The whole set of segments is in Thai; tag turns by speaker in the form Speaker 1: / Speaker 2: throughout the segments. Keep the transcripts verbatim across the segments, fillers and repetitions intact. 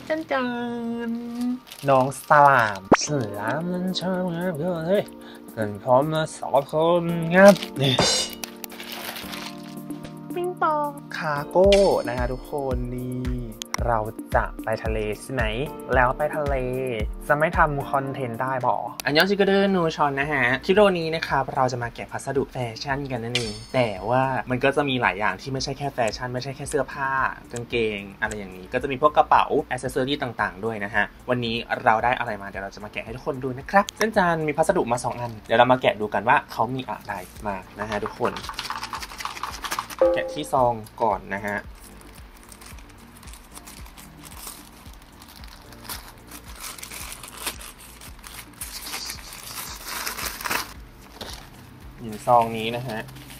Speaker 1: จันจันน้องสลามสลามมันชอบงับเฮ้ยเกินพร้อมมาสองคนงับนี่ปิ้งปองคาโก้นะฮะทุกคนนี่เราจะไปทะเลใช่ไหมแล้วไปทะเลจะไม่ทำคอนเทนต์ได้บออันยองชิกเดอร์นูชอนนะฮะคลิปวิดีโอนี้นะครับเราจะมาแกะพัสดุแฟชั่นกันนั่นเองแต่ว่ามันก็จะมีหลายอย่างที่ไม่ใช่แค่แฟชั่นไม่ใช่แค่เสื้อผ้ากางเกงอะไรอย่างนี้ก็จะมีพวกกระเป๋าแอคเซสซอรี่ต่างๆด้วยนะฮะวันนี้เราได้อะไรมาเดี๋ยวเราจะมาแกะให้ทุกคนดูนะครับเส้นจานมีพัสดุมาสองอันเดี๋ยวเรามาแกะดูกันว่าเขามีอะไรมานะฮะทุกคนแกะที่ซองก่อนนะฮะอยู่ซองนี้นะฮะ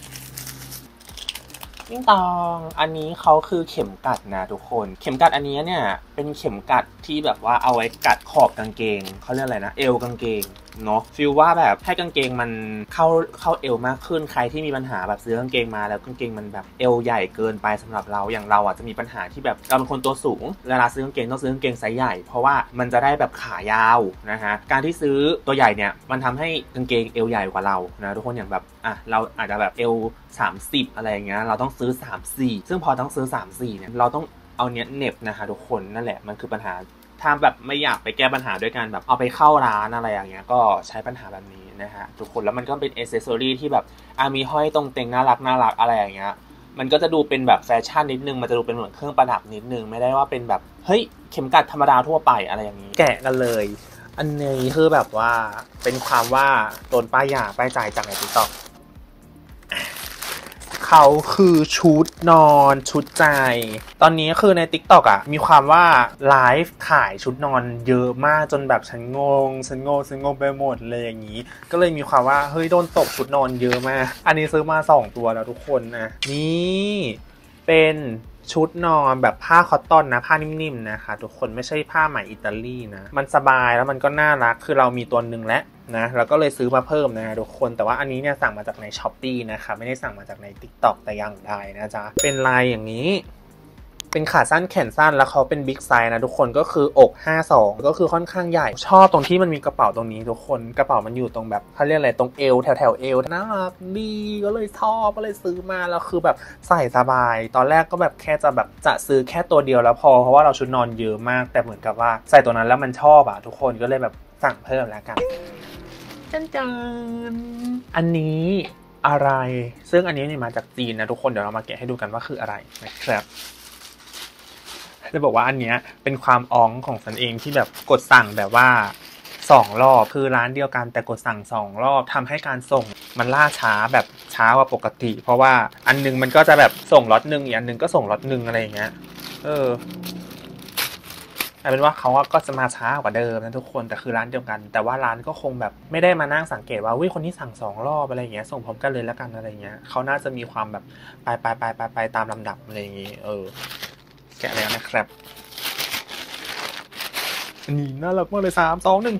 Speaker 1: ยิ่งตองอันนี้เขาคือเข็มกัดนะทุกคนเข็มกัดอันนี้เนี่ยเป็นเข็มกัดที่แบบว่าเอาไว้กัดขอบกางเกงเขาเรียกอะไรนะเอวกางเกงเนาะฟีลว่าแบบให้กางเกงมันเข้าเข้าเอวมากขึ้นใครที่มีปัญหาแบบซื้อกางเกงมาแล้วกางเกงมันแบบเอวใหญ่เกินไปสำหรับเราอย่างเราอ่ะจะมีปัญหาที่แบบเราเป็นคนตัวสูงเวลาซื้อกางเกงต้องซื้อกางเกงไซส์ใหญ่เพราะว่ามันจะได้แบบขายาวนะฮะการที่ซื้อตัวใหญ่เนี่ยมันทำให้กางเกงเอวใหญ่กว่าเรานะทุกคนอย่างแบบอ่ะเราอาจจะแบบเอวสามสิบอะไรอย่างเงี้ยเราต้องซื้อสามสี่ซึ่งพอต้องซื้อสามสี่เนี่ยเราต้องเอาเนี้ยเน็บนะคะทุกคนนั่นแหละมันคือปัญหาถ้าแบบไม่อยากไปแก้ปัญหาด้วยการแบบเอาไปเข้าร้านอะไรอย่างเงี้ยก็ใช้ปัญหาแบบนี้นะฮะทุกคนแล้วมันก็เป็นอ c เซสซอรี่ที่แบบอ่ะมีห้อยตรงเต็งน่ารักน่ารักอะไรอย่างเงี้ยมันก็จะดูเป็นแบบแฟชั่นนิดนึงมันจะดูเป็นเหมือนเครื่องประดับนิดนึงไม่ได้ว่าเป็นแบบเฮ้ยเข็มกัดธรรมดาทั่วไปอะไรอย่างนี้แกะกันเลยอันนี้คือแบบว่าเป็นความว่าโดนป้ายยาป้ายจ่ายจากในติ๊กต็อกเขาคือชุดนอนชุดใจตอนนี้คือใน ติ๊กต็อก อ่ะมีความว่าไลฟ์ขายชุดนอนเยอะมากจนแบบฉันงงฉันงงฉันงงไปหมดเลยอย่างนี้ก็เลยมีความว่าเฮ้ยโดนตกชุดนอนเยอะมากอันนี้ซื้อมาสองตัวแล้วทุกคนนะนี่เป็นชุดนอนแบบผ้าคอตตอนนะผ้านิ่มๆนะคะทุกคนไม่ใช่ผ้าไหมอิตาลีนะมันสบายแล้วมันก็น่ารักคือเรามีตัวหนึ่งแล้วนะแล้วก็เลยซื้อมาเพิ่มนะทุกคนแต่ว่าอันนี้เนี่ยสั่งมาจากใน ช้อปปี้ นะคะไม่ได้สั่งมาจากใน ติ๊กต็อก แต่อย่างใดนะจ๊ะเป็นลายอย่างนี้เป็นขาสั้นแขนสั้นแล้วเขาเป็นบิ๊กไซส์นะทุกคนก็คืออกห้าสองก็คือค่อนข้างใหญ่ชอบตรงที่มันมีกระเป๋าตรงนี้ทุกคนกระเป๋ามันอยู่ตรงแบบเขาเรียกอะไรตรงเอวแถวแถวเอวน่ารักดีก็เลยชอบก็เลยซื้อมาแล้วคือแบบใส่สบายตอนแรกก็แบบแค่จะแบบจะซื้อแค่ตัวเดียวแล้วพอเพราะว่าเราชุดนอนเยอะมากแต่เหมือนกับว่าใส่ตัวนั้นแล้วมันชอบอะทุกคนก็เลยแบบสั่งเพิ่มแล้วกันจันจันอันนี้อะไรซึ่งอันนี้เนี่ยมาจากจีนนะทุกคนเดี๋ยวเรามาแกะให้ดูกันว่าคืออะไรนะครับจะบอกว่าอันเนี้ยเป็นความอ้องของฉันเองที่แบบกดสั่งแบบว่าสองรอบคือร้านเดียวกันแต่กดสั่งสองรอบทำให้การส่งมันล่าช้าแบบช้ากว่าปกติเพราะว่าอันนึงมันก็จะแบบส่งล็อตนึงอีกอันนึงก็ส่งล็อตนึงอะไรอย่างเงี้ยเออเอาเป็นว่าเขาก็จะมาช้ากว่าเดิมนะทุกคนแต่คือร้านเดียวกันแต่ว่าร้านก็คงแบบไม่ได้มานั่งสังเกตว่าวิคนที่สั่งสองรอบอะไรอย่างเงี้ยส่งพร้อมกันเลยแล้วกันอะไรเงี้ยเขาน่าจะมีความแบบไปไปไปไปไปตามลำดับอะไรอย่างงี้เออแกะแล้วนะครับอันนี้น่ารักมากเลยสามสองหนึ่ง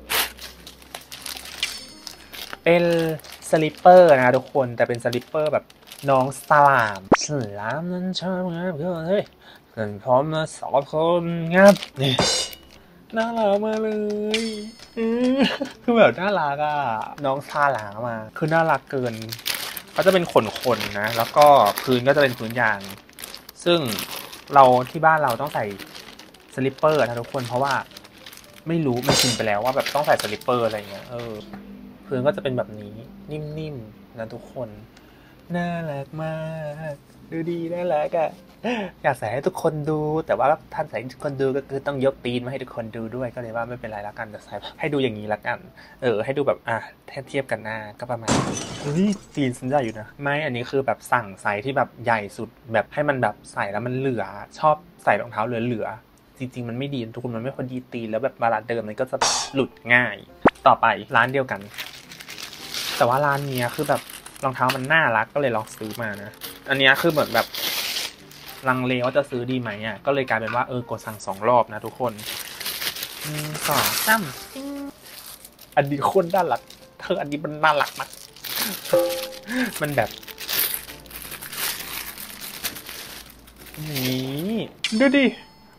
Speaker 1: เป็นสลิปเปอร์นะทุกคนแต่เป็นสลิปเปอร์แบบน้องสลามสลามนั้นชอบงับเฮ้ยเกินพร้อมมาสองคนงับนี่น่ารักมากเลยคือแบบน่ารักอ่ะน้องสลามมาคือน่ารักเกินเขาจะเป็นขนๆนะแล้วก็พื้นก็จะเป็นพื้นยางซึ่งเราที่บ้านเราต้องใส่สลิปเปอร์นะทุกคนเพราะว่าไม่รู้มันชินไปแล้วว่าแบบต้องใส่สลิปเปอร์อะไรเงี้ยเออพื้นก็จะเป็นแบบนี้นิ่มๆนะทุกคนน่ารักมากดูดีน่ารักอ่ะอยากใส่ให้ทุกคนดูแต่ว่าท่านใส่ให้ทุกคนดูก็คือต้องยกตีนมาให้ทุกคนดูด้วยก็เลยว่าไม่เป็นไรละกันแต่ใส่ให้ดูอย่างนี้ละกันเออให้ดูแบบอ่ะเทียบกันหน้าก็ประมาณเฮ้ยตีนสัญญาอยู่นะไม่อันนี้คือแบบสั่งไซส์ที่แบบใหญ่สุดแบบให้มันแบบใส่แล้วมันเหลือชอบใส่รองเท้าเหลือๆจริงๆมันไม่ดีทุกคนมันไม่ควรดีตีนแล้วแบบเวลาเดิมมันก็จะหลุดง่ายต่อไปร้านเดียวกันแต่ว่าร้านนี้คือแบบรองเท้ามันน่ารักก็เลยลองซื้อมานะอันนี้คือเหมือนแบบลังเลว่าจะซื้อดีไหมอ่ะก็เลยกลายเป็นว่าเออกดสั่งสองรอบนะทุกคนสองสามอันนี้คนน่ารักเธออันนี้มันน่ารักมากมันแบบนี่ดูดิ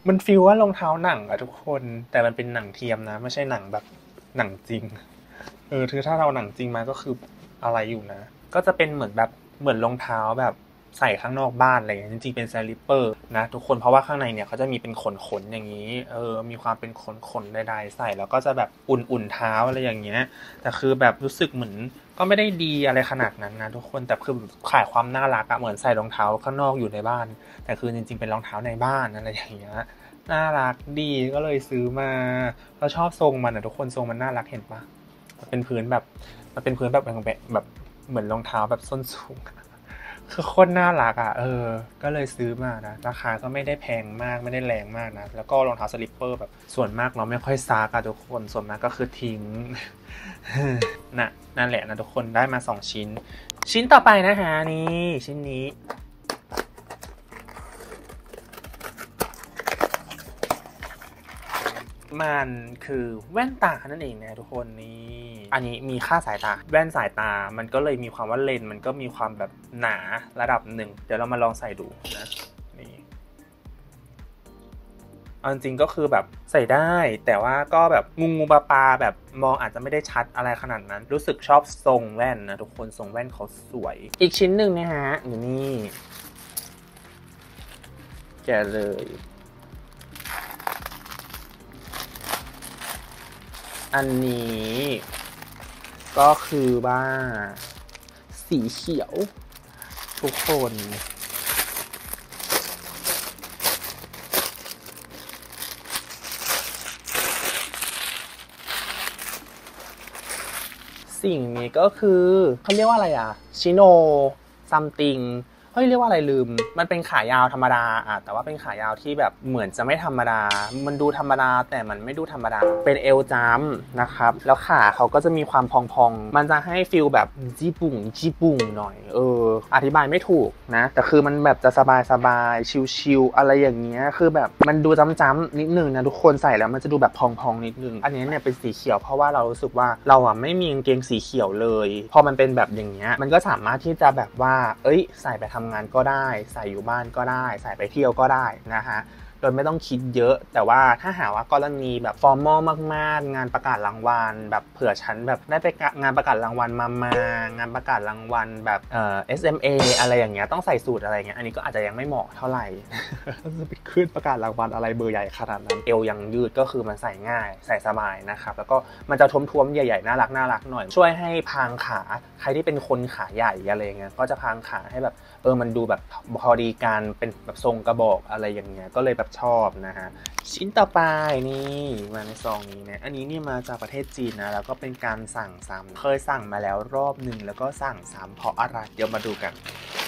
Speaker 1: มันฟีลว่ารองเท้าหนังอะทุกคนแต่มันเป็นหนังเทียมนะไม่ใช่หนังแบบหนังจริงเออคือถ้าเราหนังจริงมาก็คืออะไรอยู่นะก็จะเป็นเหมือนแบบเหมือนรองเท้าแบบใส่ข้างนอกบ้านอะไรอย่างเงี้ยจริงๆเป็นสลิปเปอร์นะทุกคนเพราะว่าข้างในเนี่ยเขาจะมีเป็นขนๆอย่างนี้เออมีความเป็นขนๆใดๆใส่แล้วก็จะแบบอุ่นๆเท้าอะไรอย่างเงี้ยแต่คือแบบรู้สึกเหมือนก็ไม่ได้ดีอะไรขนาดนั้นนะทุกคนแต่คือขายความน่ารักอะเหมือนใส่รองเท้าข้างนอกอยู่ในบ้านแต่คือจริงๆเป็นรองเท้าในบ้านอะไรอย่างเงี้ยน่ารักดีก็เลยซื้อมาเราชอบทรงมันอะทุกคนทรงมันน่ารักเห็นปะมันเป็นพื้นแบบมันเป็นพื้นแบบแบบแบบเหมือนรองเท้าแบบส้นสูงคือโคตรน่ารักอ่ะเออก็เลยซื้อมานะราคาก็ไม่ได้แพงมากไม่ได้แรงมากนะแล้วก็รองเท้าสลิปเปอร์แบบส่วนมากเราไม่ค่อยซักอะทุกคนส่วนมากก็คือทิ้งน่ะนั่นแหละนะทุกคนได้มาสองชิ้นชิ้นต่อไปนะฮะนี่ชิ้นนี้มันคือแว่นตานั่นเองนะทุกคนนี่อันนี้มีค่าสายตาแว่นสายตามันก็เลยมีความว่าเลนมันก็มีความแบบหนาระดับหนึ่งเดี๋ยวเรามาลองใส่ดูนะนี่เอาจริงก็คือแบบใส่ได้แต่ว่าก็แบบงูงูปลาปลาแบบมองอาจจะไม่ได้ชัดอะไรขนาดนั้นรู้สึกชอบทรงแว่นนะทุกคนทรงแว่นเขาสวยอีกชิ้นหนึ่งนะฮะอยู่นี่แกะเลยอันนี้ก็คือว่าสีเขียวทุกคนสิ่งนี้ก็คือเขาเรียกว่าอะไรอ่ะชิโนซัมติงเฮ้ยเรียกว่าอะไรลืมมันเป็นขายาวธรรมดาอ่ะแต่ว่าเป็นขายาวที่แบบเหมือนจะไม่ธรรมดามันดูธรรมดาแต่มันไม่ดูธรรมดาเป็นเอลจัมนะครับแล้วขาเขาก็จะมีความพองๆมันจะให้ฟีลแบบจีปุ่งจีปุ่งหน่อยเอออธิบายไม่ถูกนะแต่คือมันแบบจะสบายๆชิลๆอะไรอย่างเงี้ยคือแบบมันดูจ้ำๆนิดนึงนะทุกคนใส่แล้วมันจะดูแบบพองๆนิดนึงอันนี้เนี่ยเป็นสีเขียวเพราะว่าเรารู้สึกว่าเราอ่ะไม่มีกางเกงสีเขียวเลยพอมันเป็นแบบอย่างเงี้ยมันก็สามารถที่จะแบบว่าเอ้ยใส่ไปทำงานก็ได้ใส่อยู่บ้านก็ได้ใส่ไปเที่ยวก็ได้นะฮะโดยไม่ต้องคิดเยอะแต่ว่าถ้าหากว่ากรณีแบบฟอร์มอลมากๆงานประกาศรางวัลแบบเผื่อฉันแบบได้ไปงานประกาศรางวัลมามางานประกาศรางวัลแบบเอ่อ เอส เอ็ม เอ อะไรอย่างเงี้ยต้องใส่สูทอะไรเงี้ยอันนี้ก็อาจจะยังไม่เหมาะเท่าไหร่จะไปขึ้นประกาศรางวัลอะไรเบอร์ใหญ่ขนาดนั้นเอวยังยืดก็คือมันใส่ง่ายใส่สบายนะครับแล้วก็มันจะท้วมๆใหญ่ๆน่ารักน่ารักหน่อยช่วยให้พางขาใครที่เป็นคนขาใหญ่อะไรเงี้ยก็จะพางขาให้แบบเออมันดูแบบพอดีการเป็นแบบทรงกระบอกอะไรอย่างเงี้ยก็เลยแบบชอบนะฮะชิ้นต่อไปนี่มาในซองนี้นะอันนี้นี่มาจากประเทศจีนนะแล้วก็เป็นการสั่งซ้ำเคยสั่งมาแล้วรอบหนึ่งแล้วก็สั่งซ้ำเพราะอะไรเดี๋ยวมาดูกัน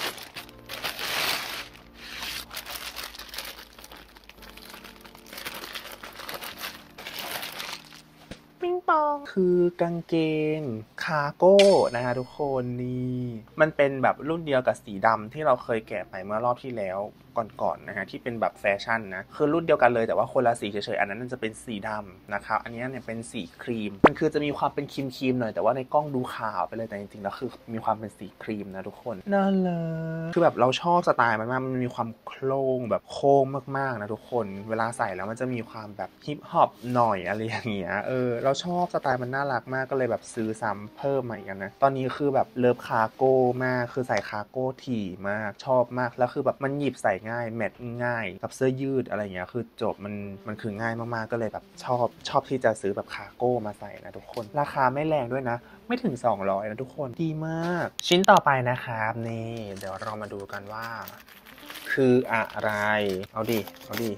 Speaker 1: ปิ้งปองคือกางเกงคาร์โก้นะฮะทุกคนนี่มันเป็นแบบรุ่นเดียวกับสีดำที่เราเคยแกะไปเมื่อรอบที่แล้วก่อนๆนะฮะที่เป็นแบบแฟชั่นนะคือรุ่นเดียวกันเลยแต่ว่าคนละสีเฉยๆอันนั้นจะเป็นสีดำนะครับอันนี้เนี่ยเป็นสีครีมมันคือจะมีความเป็นครีมๆหน่อยแต่ว่าในกล้องดูขาวไปเลยแต่จริงๆแล้วคือมีความเป็นสีครีมนะทุกคนนั่นเลยคือแบบเราชอบสไตล์มันมากมันมีความโครงแบบโค้งมากๆนะทุกคนเวลาใส่แล้วมันจะมีความแบบฮิปฮอปหน่อยอะไรอย่างเงี้ยเออเราชอบสไตล์มันน่ารักมากก็เลยแบบซื้อซ้ำเพิ่มมาอีกนะตอนนี้คือแบบเลิฟคาร์โก้มากคือใส่คาร์โก้ถี่มากชอบมากแล้วคือแบบมันหยิบใส่ง่ายแมทง่ายกับเสื้อยืดอะไรเงี้ยคือจบมันมันคือง่ายมากๆก็เลยแบบชอบชอบที่จะซื้อแบบคาร์โก้มาใส่นะทุกคนราคาไม่แรงด้วยนะไม่ถึงสองร้อยนะทุกคนดีมากชิ้นต่อไปนะครับนี่เดี๋ยวเรามาดูกันว่าคืออะไรเอาดิเอาดิ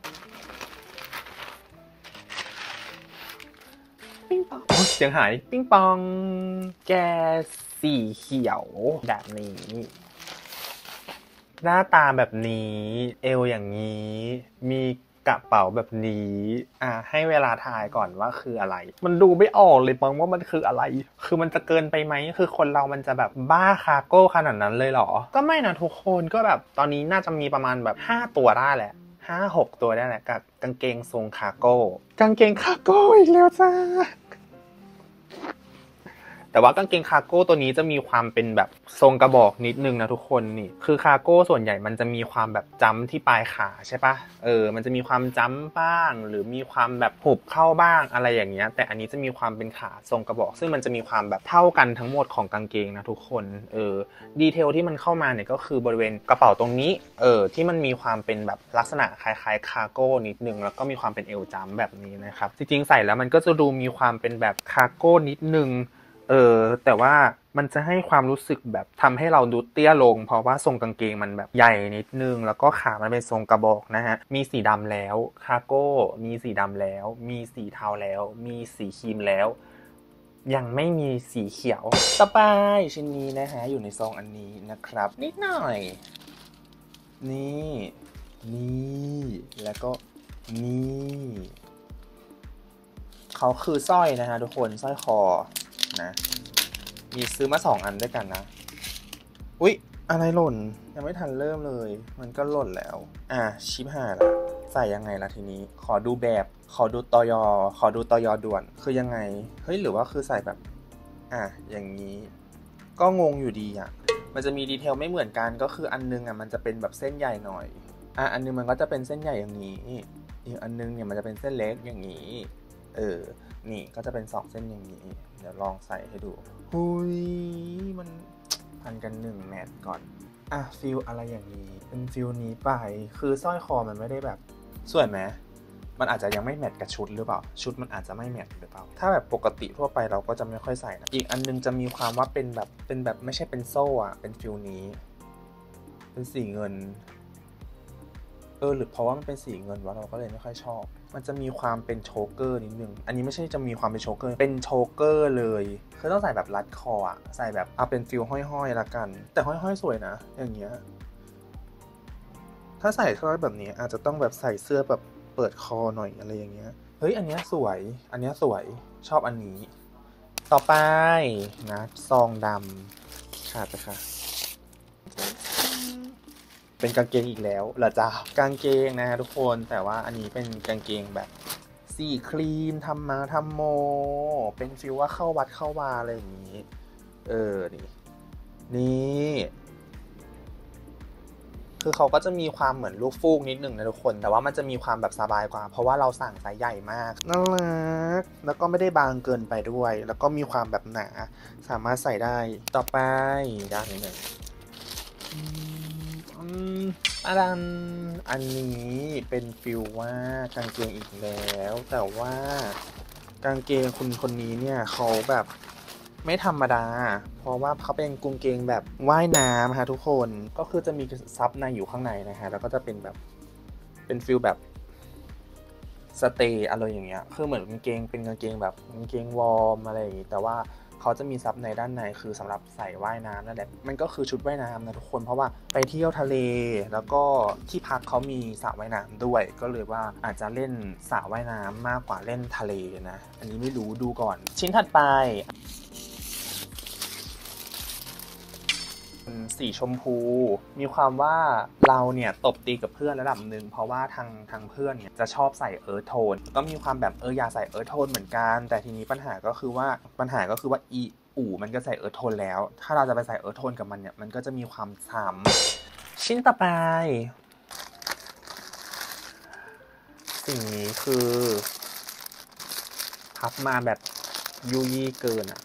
Speaker 1: ปิ้งปองเสียงหายปิ้งปองแกสีเขียวแบบนี้หน้าตาแบบนี้เอวอย่างนี้มีกระเป๋าแบบนี้อ่ะให้เวลาทายก่อนว่าคืออะไรมันดูไม่ออกเลยปังว่ามันคืออะไรคือมันจะเกินไปไหมคือคนเรามันจะแบบบ้าคาร์โก้ขนาดนั้นเลยเหรอก็ไม่นะทุกคนก็แบบตอนนี้น่าจะมีประมาณแบบห้าตัวได้แหละห้าหกตัวได้แหละกับกางเกงทรงคาร์โก้กางเกงคาร์โก้อีกแล้วจ้าแต่ว่ากางเกงคาร์โก้ตัวนี้จะมีความเป็นแบบทรงกระบอกนิดนึงนะทุกคนนี่คือคาร์โก้ส่วนใหญ่มันจะมีความแบบจัมที่ปลายขาใช่ปะเออมันจะมีความจัมบ้างหรือมีความแบบหุบเข้าบ้างอะไรอย่างเงี้ยแต่อันนี้จะมีความเป็นขาทรงกระบอกซึ่งมันจะมีความแบบเท่ากันทั้งหมดของกางเกงนะทุกคนเออดีเทลที่มันเข้ามาเนี่ยก็คือบริเวณกระเป๋าตรงนี้เออที่มันมีความเป็นแบบลักษณะคล้ายๆคาร์โก้นิดนึงแล้วก็มีความเป็นเอวจัมแบบนี้นะครับจริงๆใส่แล้วมันก็จะดูมีความเป็นแบบคาร์โก้นิดนึงเออแต่ว่ามันจะให้ความรู้สึกแบบทำให้เราดูเตี้ยลงเพราะว่าทรงกางเกงมันแบบใหญ่นิดนึงแล้วก็ขามันเป็นทรงกระบอกนะฮะมีสีดำแล้วคาร์โก้มีสีดำแล้วมีสีเทาแล้วมีสีครีมแล้วยังไม่มีสีเขียวต่อไปชิ้นนี้นะฮะอยู่ในซองอันนี้นะครับนิดหน่อยนี่นี่แล้วก็นี่เขาคือสร้อยนะฮะทุกคนสร้อยคอนะมีซื้อมาสองอันด้วยกันนะอุ๊ยอะไรหล่นยังไม่ทันเริ่มเลยมันก็หล่นแล้วอ่ะชิบหายละใส่ยังไงล่ะทีนี้ขอดูแบบขอดูตยขอดูตยด่วนคือยังไงเฮ้ยหรือว่าคือใส่แบบอ่ะอย่างนี้ก็งงอยู่ดีอ่ะมันจะมีดีเทลไม่เหมือนกันก็คืออันนึงอ่ะมันจะเป็นแบบเส้นใหญ่หน่อยอ่ะอันนึงมันก็จะเป็นเส้นใหญ่อย่างนี้อีกอันนึงเนี่ยมันจะเป็นเส้นเล็กอย่างนี้เออนี่ก็จะเป็นสองเส้นอย่างนี้เดี๋ยวลองใส่ให้ดูหุยมันพันกันหนึ่งแมทก่อนอ่ะฟิลอะไรอย่างนี้เป็นฟิลนี้ไปคือสร้อยคอมันไม่ได้แบบสวยไหมมันอาจจะยังไม่แมทกับชุดหรือเปล่าชุดมันอาจจะไม่แมทหรือเปล่าถ้าแบบปกติทั่วไปเราก็จะไม่ค่อยใส่นะอีกอันนึงจะมีความว่าเป็นแบบเป็นแบบไม่ใช่เป็นโซ่อ่ะเป็นฟิลนี้เป็นสีเงินเออหรือเพราะว่ามันเป็นสีเงินวะเราก็เลยไม่ค่อยชอบมันจะมีความเป็นโชเกอร์นิดนึงอันนี้ไม่ใช่จะมีความเป็นโชเกอร์เป็นโชเกอร์เลยคือต้องใส่แบบรัดคออ่ะใส่แบบเอาเป็นฟิลห้อยๆละกันแต่ห้อยๆสวยนะอย่างเงี้ยถ้าใส่สร้อยแบบนี้อาจจะต้องแบบใส่เสื้อแบบเปิดคอหน่อยอะไรอย่างเงี้ยเฮ้ยอันเนี้ยสวยอันเนี้ยสวยชอบอันนี้ต่อไปนะซองดำขาดไปค่ะเป็นกางเกงอีกแล้วเหรอจ๊ะกางเกงนะฮะทุกคนแต่ว่าอันนี้เป็นกางเกงแบบสีครีมทำมาทำโมเป็นฟีลว่าเข้าวัดเข้าวาอะไรอย่างนี้เออนี่นี่คือเขาก็จะมีความเหมือนลูกฟูกนิดหนึ่งนะทุกคนแต่ว่ามันจะมีความแบบสบายกว่าเพราะว่าเราสั่งไซส์ใหญ่มากน่ารักแล้วก็ไม่ได้บางเกินไปด้วยแล้วก็มีความแบบหนาสามารถใส่ได้ต่อไปด้านนี้อาดันอันนี้เป็นฟิลว่ากางเกงอีกแล้วแต่ว่ากางเกงคุณคนนี้เนี่ยเขาแบบไม่ธรรมดาเพราะว่าเขาเป็นกางเกงแบบว่ายน้ำฮะทุกคนก็คือจะมีซับในอยู่ข้างในนะฮะแล้วก็จะเป็นแบบเป็นฟิลแบบสเตย์อะไรอย่างเงี้ยคือเหมือนกางเกงเป็นกางเกงแบบกางเกงวอร์มอะไรอย่างงี้แต่ว่าเขาจะมีซับในด้านในคือสำหรับใส่ว่ายน้ำนั่นแหละมันก็คือชุดว่ายน้ำนะทุกคนเพราะว่าไปเที่ยวทะเลแล้วก็ที่พักเขามีสระว่ายน้ำด้วยก็เลยว่าอาจจะเล่นสระว่ายน้ำมากกว่าเล่นทะเลนะอันนี้ไม่รู้ดูก่อนชิ้นถัดไปสีชมพูมีความว่าเราเนี่ยตบตีกับเพื่อนระดับหนึ่งเพราะว่าทางทางเพื่อนเนี่ยจะชอบใส่เอิร์ธโทนก็มีความแบบเอออยากใส่เอิร์ธโทนเหมือนกันแต่ทีนี้ปัญหาก็คือว่าปัญหาก็คือว่าอีอู่มันก็ใส่เอิร์ธโทนแล้วถ้าเราจะไปใส่เอิร์ธโทนกับมันเนี่ยมันก็จะมีความซ้ำชิ้นต่อไปสิ่งนี้คือพับมาแบบยุยเกินอะ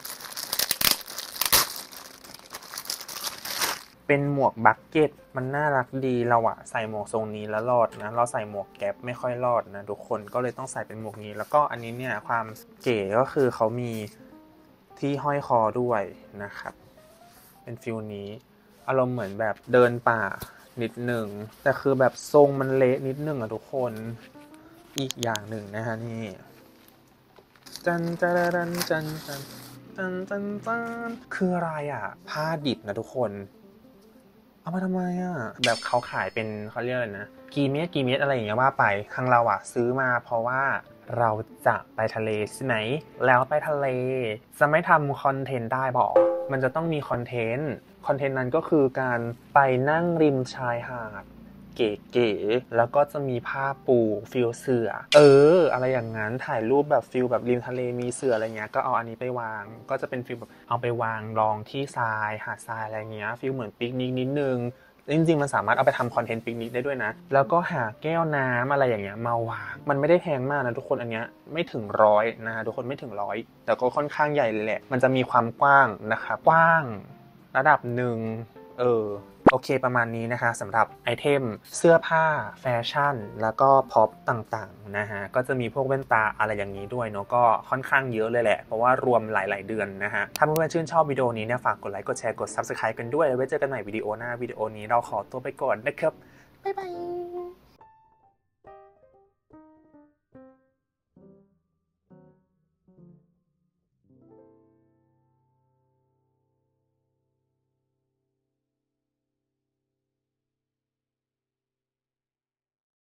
Speaker 1: เป็นหมวกบักเก็ตมันน่ารักดีเราอะใส่หมวกทรงนี้แล้วรอดนะเราใส่หมวกแก๊ปไม่ค่อยรอดนะทุกคนก็เลยต้องใส่เป็นหมวกนี้แล้วก็อันนี้เนี่ยความเก๋ก็คือเขามีที่ห้อยคอด้วยนะครับเป็นฟิลนี้อารมณ์เหมือนแบบเดินป่านิดหนึ่งแต่คือแบบทรงมันเละนิดหนึ่งอะทุกคนอีกอย่างหนึ่งนะฮะนี่จันจันจันจันจันจันจันคืออะไรอะผ้าดิบนะทุกคนเอามาทำไมอ่ะแบบเขาขายเป็นเขาเรียกอะไรนะกี่เมตรกี่เมตรอะไรอย่างเงี้ยว่าไปทางเราอ่ะซื้อมาเพราะว่าเราจะไปทะเลใช่ไหมแล้วไปทะเลจะไม่ทำคอนเทนต์ได้บอกมันจะต้องมีคอนเทนต์คอนเทนต์นั้นก็คือการไปนั่งริมชายหาดเก๋ๆแล้วก็จะมีผ้าปูฟิลเสื่อเอออะไรอย่างนั้นถ่ายรูปแบบฟิลแบบริมทะเลมีเสื่ออะไรเงี้ยก็เอาอันนี้ไปวางก็จะเป็นฟิลแบบเอาไปวางรองที่ทรายหาดทรายอะไรเงี้ยฟิลเหมือนปิกนิกนิดนึงจริงๆมันสามารถเอาไปทำคอนเทนต์ปิกนิกได้ด้วยนะแล้วก็หาแก้วน้ำอะไรอย่างเงี้ยมาวางมันไม่ได้แพงมากนะทุกคนอันเนี้ยไม่ถึงร้อยนะฮะทุกคนไม่ถึงร้อยแต่ก็ค่อนข้างใหญ่เลยแหละมันจะมีความกว้างนะครับกว้างระดับหนึ่งเออโอเคประมาณนี้นะคะสำหรับไอเทมเสื้อผ้าแฟชั่นแล้วก็พ็อปต่างๆนะฮะก็จะมีพวกแว่นตาอะไรอย่างนี้ด้วยเนาะก็ค่อนข้างเยอะเลยแหละเพราะว่ารวมหลายๆเดือนนะฮะถ้าเพื่อนๆชื่นชอบวิดีโอนี้เนี่ยฝากกดไลค์กดแชร์กด ซับสไครบ์ กันด้วยแล้วไว้เจอกันใหม่วิดีโอหน้าวิดีโอนี้เราขอตัวไปก่อนนะครับบ๊ายบาย